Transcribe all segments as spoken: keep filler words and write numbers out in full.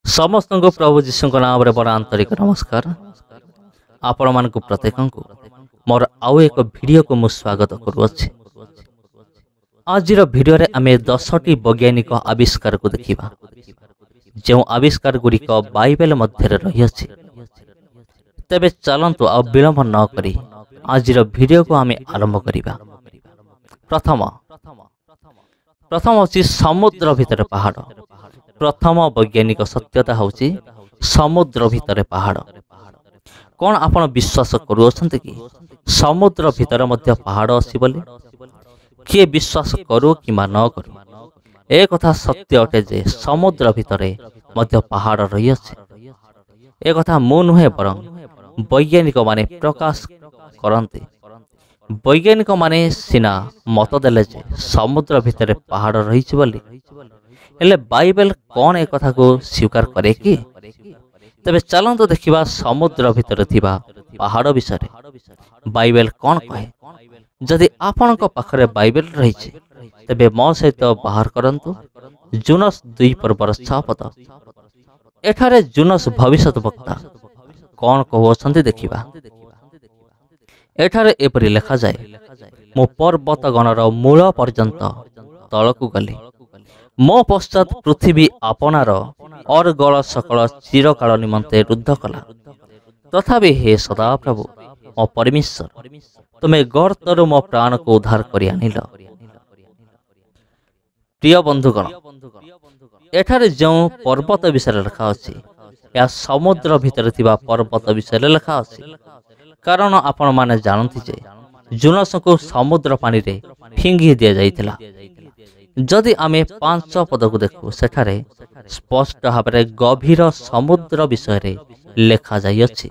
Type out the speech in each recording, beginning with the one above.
समस्त को प्रभु जीशु नाम बड़ आंतरिक नमस्कार। आपण मान प्रत्येक को मोर आउ एक वीडियो को मु स्वागत करुच्ची। आज वीडियो रे आमे दसटी वैज्ञानिक आविष्कार को देखिबा जो आविष्कार गुड़िक बाइबल मध्य रही अछि। तेबे चलंतु आ विलंब न करी आज वीडियो को आमे आरंभ करिबा। प्रथम प्रथम अछि समुद्र भितर पहाड़। प्रथम वैज्ञानिक सत्यता होची समुद्र भितर पहाड़। कौन आपण विश्वास करुछंते कि समुद्र भितर मध्य पहाड़ अछि बोली? किए विश्वास करू कि न करू ए कथा सत्य अटे जे समुद्र भितर मध्य पहाड़ रही अछि। ए कथा मु नुहे बरं वैज्ञानिक माने प्रकाश करते। वैज्ञानिक माने सिना मत देले जे समुद्र भितर पहाड़ रही बोली, हेले बाइबल कौन एक कथा को स्वीकार करे कि? तबे चलंतु देखिबा समुद्र भितर थिबा पहाड़ विषय बाइबल कौन कहे। जदि आपण को पाखरे बाइबल रही छे तबे मो सहित बाहर करंतु जुनस दुई पर्वर छह पद। एठारे जुनस भविष्यत वक्ता कौन कहउछंती देखिबा। एठारे एपरि लेखा जाए, मो पर्वत गणर मूल पर्यंत तळकु गली, मो पश्चात पृथ्वी आपनार अरगल सकल चिरकाल निमंते रुद्ध कला। तथापि हे सदा प्रभु मो परमेश्वर, तुमे गर्तरु मो प्राण को उद्धार करि आनिल। प्रिय बंधुगण, एठारे जो पर्वत विषय लिखा अछि या समुद्र भितर थिबा पर्वत विषय लिखा अछि, कारण आपण माने जानती जे जुनस को समुद्र पानी रे फिंगी दिया जाइतिला। जदि आमे पांच पद को देखु सेठारे स्पष्ट भाव गभीर समुद्र विषय रे लेखा जाई अछि।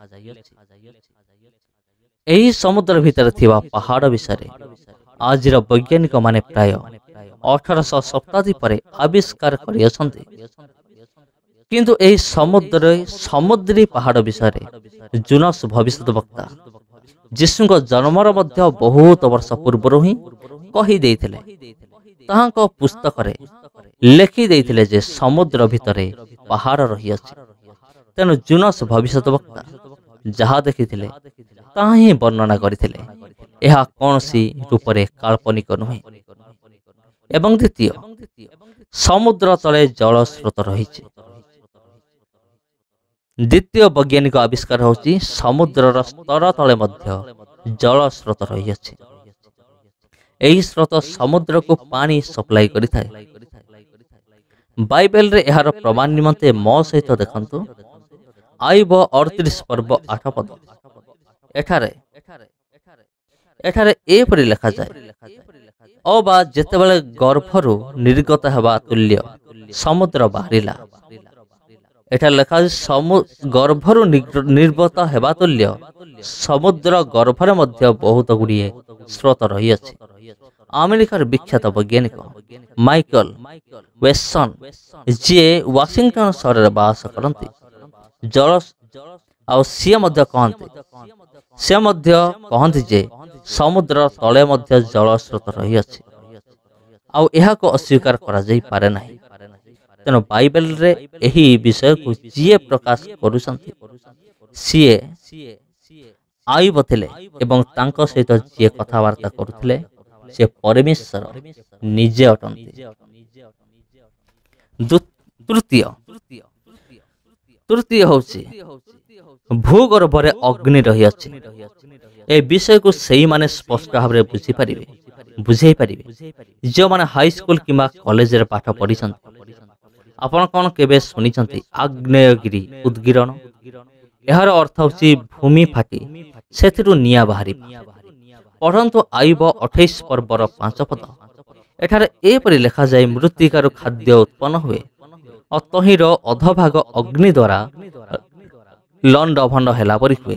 एही समुद्र भितर थिबा पहाड़ विषय आज वैज्ञानिक माने प्राय अठारह सौ शताब्दी पर आविष्कार करि अछंती। किंतु एही समुद्र समुद्री पहाड़ विषय जुनस भविष्यत वक्ता जीशुଙ୍କ जन्मर मध्य बहुत वर्ष पूर्व ही कही देइथिले। ताहांको पुस्तक रे लेखि देइथिले जे समुद्र भितरे पहाड़ रही अछि। तेनु जुनस भविष्यत वक्ता जहा देखिथिले ताहा ही वर्णना करिथिले। एहा कोनसी रूपरे काल्पनिक नुहे। एवं द्वितीय, समुद्र तले जल स्रोत रहिछि। द्वितीय वैज्ञानिक आविष्कार होची समुद्रर स्तर तले मध्य जल स्रोत रही अछि। एही स्रोत समुद्र को पानी सप्लाई करि थाए। बाइबल रे एहार प्रमाण निमंते मो सहित देखंतु आईब अड़तीस पर्व आठ पद। एठारे एठारे ए परि लेखा जाए, अबा जेतेबेले गर्भरु निर्गत हेबा तुल्य समुद्र बाहरिला। एठा लेखा गर्भरु निर्गत हेबा तुल्य समुद्र गर्भरे मध्य बहुत गुड़िए स्रोत रही अछि। अमेरिकार विख्यात वैज्ञानिक माइकल वेसन जी वाशिंगटन शहर बास करती जल आ सी मध्य कहते से मध्य कहते जे समुद्र तले मध्य जल स्रोत रही अछि। आ एहा को अस्वीकार करा जाई पारे नाही। तेनो बाइबल रे एही विषय को जीए प्रकाश करुछंती सीए आईब थिले एवं तांको सहित जीए कथावार्ता करुथिले से परमेश्वर निजे अटंती। तृतीय तृतीय होची भूगर्भरे अग्नि रही अछि। ए विषय को सही माने स्पष्ट भाव रे बुझी परिबे बुझेई परिबे जो माने हाई स्कूल किबा कॉलेज रे पाठ पढिछंती। आपण कोन केबे सुनिछंती आग्नेयगिरी उद्गिरण? एहार अर्थ होची भूमि फाटी सेथिरु निया बाहरी। पढ़ंतु आईब अठाईस पर्वर पांच पद। एठारे ए परि लेखा जाय, मृत्तिकारु खाद्य उत्पन्न हुए और तहिर अधभाग अग्नि द्वारा लंड भंड हेला परि हुए।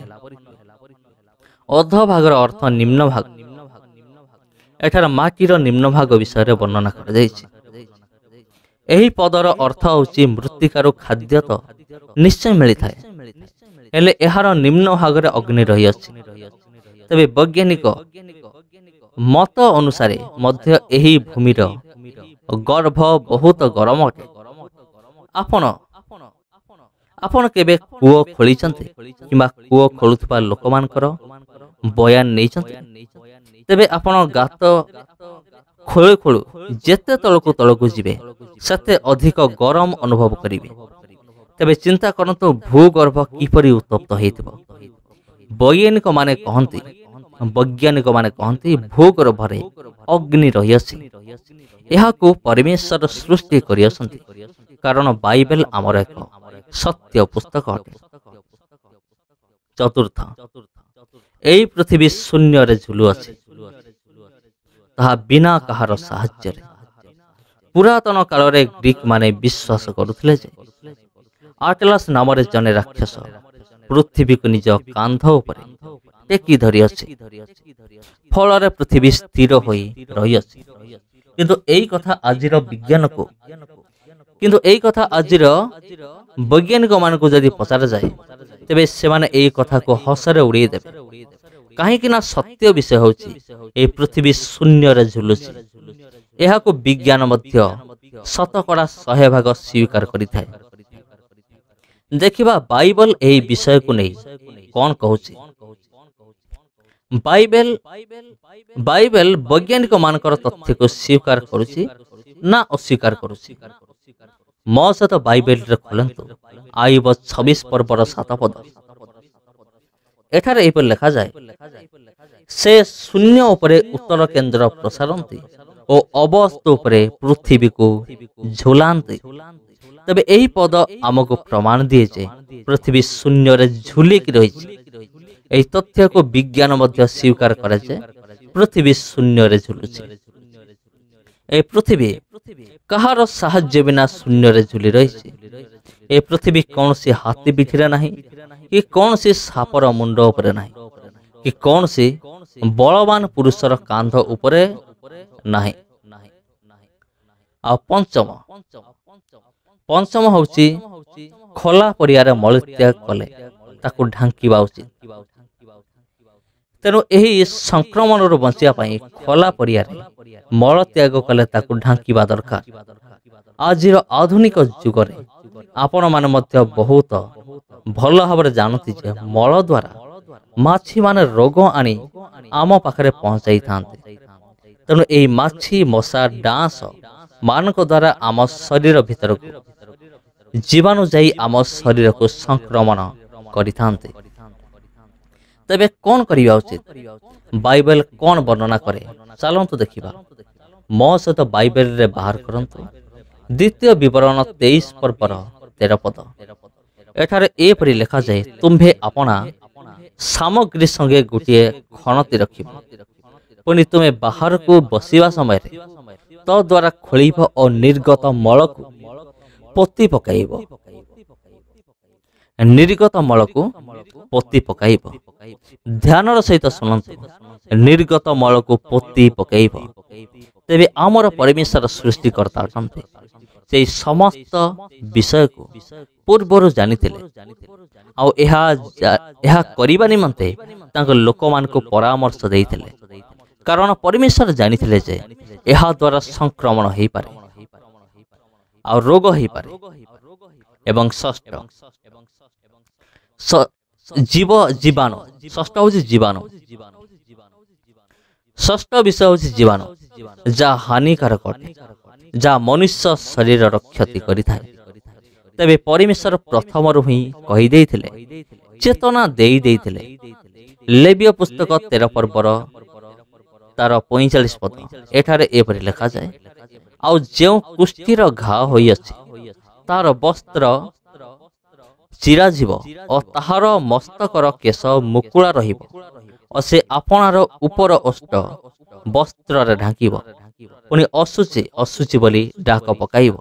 अधभागर अर्थ निम्न भाग। एठार माटीर निम्न भाग विषय वर्णना कर जायछि। एही पदर अर्थ होची मृत्तिकारु खाद्य तो निश्चय मिली थाए, हेले एहार निम्न भागरे अग्नि रही अछि। तबे वैज्ञानिक मत अनुसारे मध्य एही भूमिर गर्भ बहुत गरम अटे। आपण आपण केबे कूओ खोलिचंते किंबा कूओ खोलुथबा लोकमानकर बयान नेइचंते? तेबे आपण गात खोलु खोलु जेते तळकु तळकु जिबे सेते अधिक गरम अनुभव करिवे। तेबे चिंता करंतु भूगर्भ किपरि उत्तप्त हेतिबो। वैज्ञानिक माने कहंती वैज्ञानिक माने कहंती भूगर्भरे अग्नि रहियसी। एहाकु परमेश्वर सृष्टि करियसंती, कारण बाइबल आमर एक सत्य पुस्तक अटे। चतुर्थ, एई पृथ्वी शून्य रे झुलु अछि, ताहा बिना कहार साहाय्य रे। पुरातन काल रे ग्रीक माने विश्वास करुथिले जे आटलास नाम रे जने राक्षस पृथ्वी को निज कांध उपरे टेकी धरि अछि, फल रे पृथ्वी स्थिर होई रहि अछि। किंतु एई कथा आजिर विज्ञान को किंतु एई कथा आजिर वैज्ञानिक मान को जदि पचार जाए तेबे से माने एई कथा को हसरे उड़ाई देबे। काहे कि ना सत्य विषय होछि ए पृथ्वी शून्य रे झुलुछि। एहा को विज्ञान मध्य शतकड़ा सौ भाग स्वीकार करिथाय। देखिबा बाइबल एई विषय को नै कोन कहूछि। बाइबल बाइबल वैज्ञानिक मानकर तथ्य को स्वीकार करुछि ना अस्वीकार करुछि। मो सहित बाइबल रे खोलंतु आईब छब्बीस पर्वर सात पद। एठारे एपर लिखा जाए, से शून्य उपरे उत्तर केंद्र प्रसारंती ओ अवस्तु उपरे पृथ्वी को झुलांती। तबे एही पद आमको प्रमाण दिए जे पृथ्वी शून्य रे झुलिक रहिछि। एही तथ्य को विज्ञान मध्य स्वीकार करे जे पृथ्वी शून्य रे झुलुछि। ए पृथ्वी कहार साहाय्य बिना शून्य रे झुली रहिछि। ए पृथ्वी कौनसी हाथी पिठिरे नाही, कि कौनसी सापर मुंड उपरे नाही, कि कौनसी बलवान पुरुषर कांध उपरे नाही। आ पंचम पंचम होउछि खोला परियारे मलत्याग कले ताकु ढांकीबा उचित। तेणु एही संक्रमण रु बंचिया पई खोला परियारे मल त्याग कले ताकु ढांकीबा दरकार। आजिर आधुनिक जुगरे आपण माने मध्य बहुत भल भाବରେ जानती जे मल द्वारा माछी माने रोग आनी आम पाखरे पहुंचाई थांते। तेणु एही माछी मशा डांस मानक द्वारा आम शरीर भीतर को जीवाणु जाई आम शरीर को संक्रमण करिथांते। तेबे कौन करिया उचित? बाइबल कौन वर्णना करे चलंतु देखिबा। मो सहित बाइबल रे बाहर करंतु द्वितीय विवरण तेईस पर्वर तेरह पद। एठारे एपरि लिखा जाए, तुम्भे अपना सामग्री संगे गोटे खणती रखिब, पुनि तुमे बाहर को बसिवा समय तो द्वारा खोलिब और निर्गत मल को पोती पकाइब। निर्गत मल को पोती पकाइब। ध्यानर सहित सुनंतु, निर्गत मल को पोती पकाइब। तेबे आमर परमेश्वर सृष्टिकर्ता अटंते। से समस्त विषय को पूर्वर जानिथिले आ एहा एहा करिबा निमंते तांको लोकमान को परामर्श देइथिले, कारण परमेश्वर जानिथिले जे एहा द्वारा संक्रमण हेई पारे आ रोग हेई पारे। एवं षष्ठ जीव जीवाणु। षष्ठ होछि जीवाणु। षष्ठ विषय होछि जीवाणु, जा हानिकारक अटे, जा मनुष्य शरीर क्षति करिथाय। तेबे परमेश्वर प्रथम रु ही कहि देइथिले, चेतना देई देइथिले। लेविय पुस्तक तेरह पर्वर तार पैंतालीस पद। एठारे एपरि लिखा जाए, आउ जेउ कुष्ठीर घा होई अछि तार वस्त्र चिरा जीव और ताहार मस्तकर केश मुकुला रहिब, और से आपणार उपर ओष्ट वस्त्र रे ढांकीब, पुनि असुचि असुचि बोली डाक पकाइब।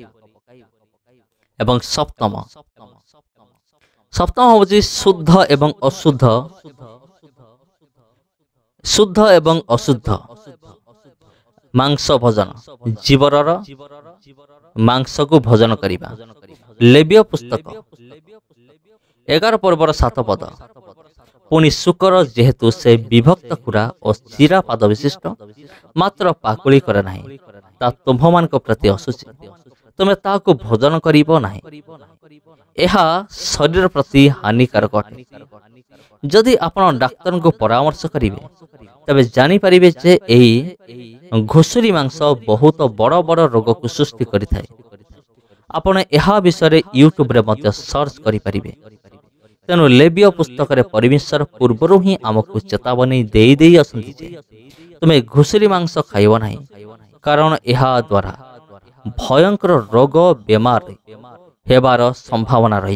एवं सप्तम सप्तम होछि शुद्ध एवं अशुद्ध। शुद्ध एवं अशुद्ध मांस भोजन, जीवरर मांस को भोजन करिबा। लेविय पुस्तक एगार पर्वर सात पद। पुनि शुकर जेहेतु से विभक्त खुरा और चिरा पाद विशिष्ट मात्र पाकुली करे नाही, ता तुम्भ मानक प्रति असुचि। तुमे ताहाकु भोजन करिबो नाही। एहा शरीर प्रति हानिकारक अटे। जदि आपण डाक्तर को परामर्श करिवे तबे जानि परिबे जे एही घुसुरी मांस बहुत बड़ बड़ रोग को सृष्टि करिथाय। आपण एहा विषय यूट्यूब रे मध्य सर्च करि परिबे। तेणु लेबीय पुस्तक रे परमेश्वर पूर्वरु ही आमको चेतावनी देई देई असंति जे तुमे घुसुरी मांस खाइबो नाही, कारण एहा द्वारा भयंकर रोग बेमार हेबार संभावना रही।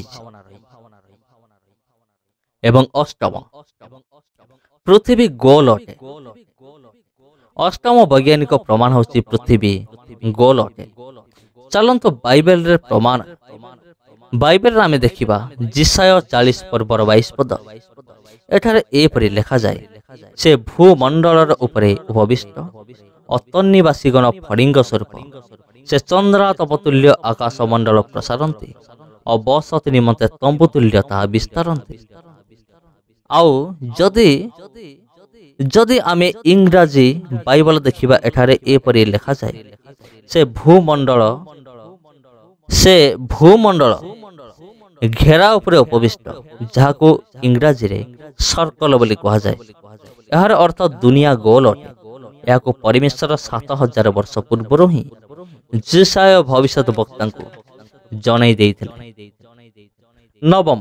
एवं अष्टम, पृथ्वी गोल अटे। अष्टम वैज्ञानिक प्रमाण होची पृथ्वी गोल अटे। चलंतु बाइबल रे प्रमाण। बाइबल आमे देखिबा जिसाय चालीस पर्वर बाईस पद। एठारे एपरि लेखा जाए, से भूमंडलर उपरे उपविष्ट अतन्निवासीगण फड़िंग स्वरूप से चंद्रातपतुल्य आकाश मंडल प्रसारंती और बसत निमंते तंबुतुल्य ताहा विस्तारंती। आउ जदि जदि आमे इंग्राजी बाइबल देखिबा एठारे एपरि लेखा जाए, से भूमंडल से भूमंडल घेरा उपरे उपविष्ट, जहाको इंग्राजी रे सर्कल बोली कहा जाए। यार अर्थ दुनिया गोल अटे। याको परमेश्वर सात हजार वर्ष पूर्व ही जिसाय भविष्यत वक्ता को जनै देइथिले। नवम,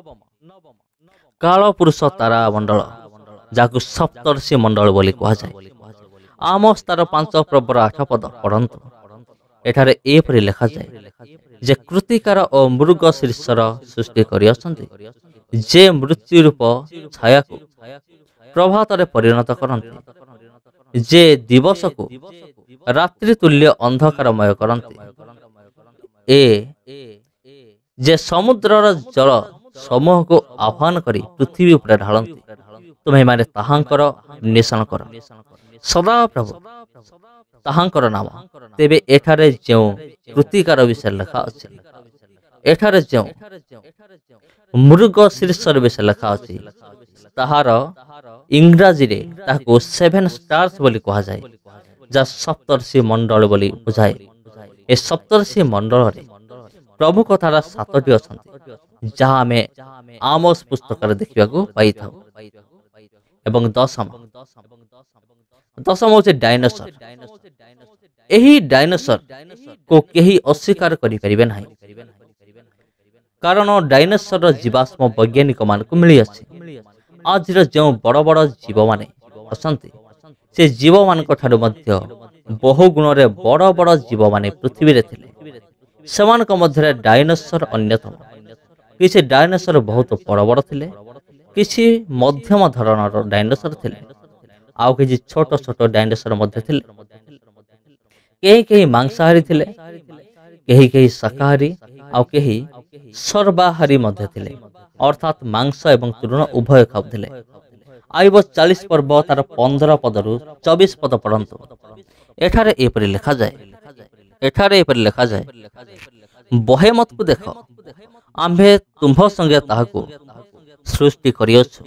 काल पुरुष तारा मंडल, जाको सप्तर्षि मंडल बोली कहा जाए। आमोस तार पांच प्रवर आठ पद पढ़ंतु। एठारे एपरि लेखा जाए, जे कृतिकार और मृग शीर्षर सृष्टि करि असंति, जे मृत्यु रूप छाया को प्रभात रे परिणत करंती, जे दिवस को रात्रि तुल्य अंधकारमय करंती, ए जे समुद्रर जल समूह को आह्वान करी पृथ्वी उपरे ढालंती। तुम्हें माने ताहांकर निशान कर सदा प्रभु ताहांकर नाम। तेबे एठारे जो कृतिकार विषय लेखा अछि, एठारे जो मृग शीर्षर विषय लेखा अछि, ताहार इंग्राजी रे ताको सेवन स्टार्स बोली कहा जाए, जा सप्तर्षि मंडल बोली बुझाए। ए सप्तर्षि मंडल रे प्रमुख तारा सातटी अछंती, जहाँ आमे आमोस पुस्तक रे देखिबा को पाई थाउ। एवं दशम, दशम होचे डायनासोर। एही डायनासोर को केही अस्वीकार करि परिबे नाही, कारण डायनासोर जीवाश्म वैज्ञानिक मान को मिली अछि। आज जो बड़ बड़ जीव माने असंती, से जीव मान ठारू मध्य बहु गुण रे बड़ बड़ जीव माने पृथ्वी रे थिले। सेमानक मध्यरे डायनासोर अन्यतम। किछि डायनासोर बहुत बड़ बड़ थिले, किछि मध्यम धरणर डायनासोर थिले, आउ किछि छोट छोट डायनासोर मध्य थिले। केही केही मांसाहारी थिले, केही केही शाकाहारी, आउ केही सर्वाहारी मध्य थिले, अर्थात मांस एवं तृण उभय खाउथिले। आइब चालीस पर्व तार पंद्रह पदरु चौबीस पद पढ़ंतु। एठारे एपरि लेखा जाए, एठारे एपरि लेखा जाए, बहे मत को देख, आम्भे तुम्भ संगे ताहाको सृष्टि करियछु।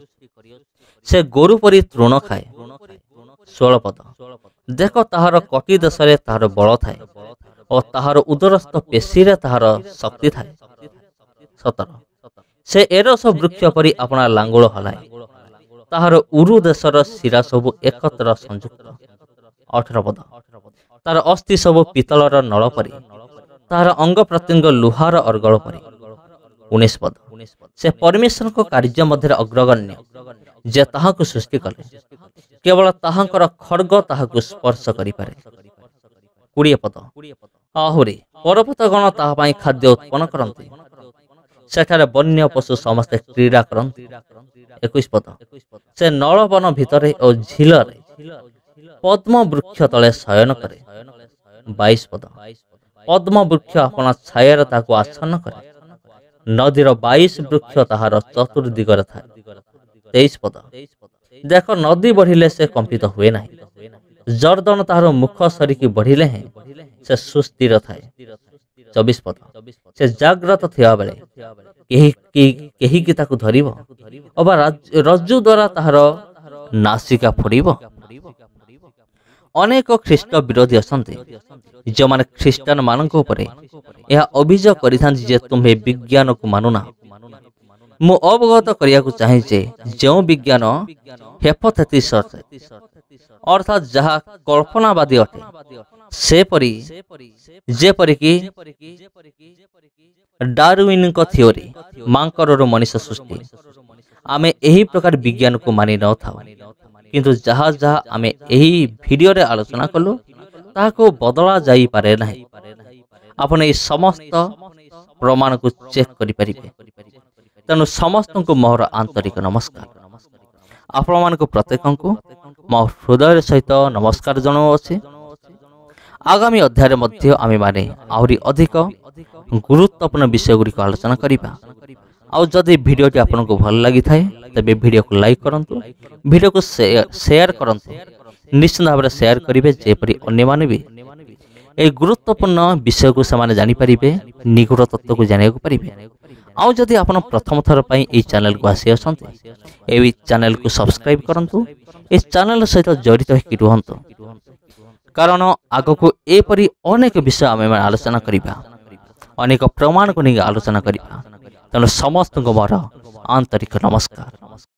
से गोरु परि तृण खाए। षोल पद, देख ताहार कटी देशरे ताहार बल थाए और ताहार उदरस्थ पेशी रे ताहार शक्ति थाए। सतर, से एरस वृक्ष परि अपना लांगुल हलाए, ताहार उरु देशर शिरा सबु एकत्र संयुक्त। अठारह पद, तार अस्थि सबु पितलर नल परि, ताहार अंग प्रत्यंग लुहार अर्गल परि। उन्नीस पद, से परमेश्वर को कार्य मध्य अग्रगण्य, जे ताहाको सृष्टि कले, केवल ताहांकर खड्ग ताहाको स्पर्श करि पारे। बीस पद, आहुरी पर्वतगण ताहा पई खाद्य उत्पन्न करंती, सेठारे वन्य पशु समस्ते क्रीड़ा करंती। इक्कीस पद, से नलवन भितरे और झीलरे पद्म वृक्ष तले शयन करे। बाईस पद, पद्म वृक्ष अपना छायर ताको आच्छन्न करे, नदीर बाईस वृक्ष ताहार चतुर्दिगरे थाए। तेईस पद, देख नदी बढ़िले से कंपित हुए नहीं, जर्दन ताहार मुख सरिकी बढ़िले हैं से सुस्थिर थाए। चौबीस पद, से जाग्रत थिया बेले केही की केही की ताकु धरिबो, अबा रज्जु द्वारा ताहार नासिका फोड़िबो। अनेक ख्रीष्ट विरोधी असंती जो माने ख्रीस्टान मानक उपरे यह अभियोग करिथांती जे तुम्हे विज्ञान को मानुना। मु अवगत करिया को चाहे जे जो विज्ञान हेपोथेसिस अर्थात जहा कल्पनावादी अटे से परी जे परी कि डार्विन को थियोरी मांकर मनुष्य सृष्टि आमे यही प्रकार विज्ञान को मानि न था किंतु जहा जहा आमे यही वीडियो रे आलोचना कलु ताको बदला जाई पारे नाही। आपण ए समस्त प्रमाण को चेक करि परिबे। तेणु समस्त को मोर आंतरिक नमस्कार। आपण मान को प्रत्येक को मो हृदय सहित नमस्कार जणाउ अछि। आगामी अध्याय मध्य आमे माने आउरी अधिक गुरुत्वपूर्ण विषय गुरी को आलोचना करिबा। आउ जदि वीडियो टी आपन को भल लागि थाए तबे वीडियो को लाइक करंतु, वीडियो को शेयर करंतु, निश्चित भाव शेयर करिवे जेपरि अन्य माने भी ए गुरुत्वपूर्ण विषय को समान जानि परिबे, निगूढ़ तत्व को जानिया को परिबे। आउ जदि आपन प्रथम थर पई ए चैनल को आसी असंते ए चैनल को सब्सक्राइब करंतु, ए चैनल सहित जड़ित होकि रुहंतु कारण आगो को एपरि अनेक विषय आमे आलोचना करिबा, अनेक प्रमाण को नहीं आलोचना करिबा। तेणु समस्त को मोर आंतरिक नमस्कार।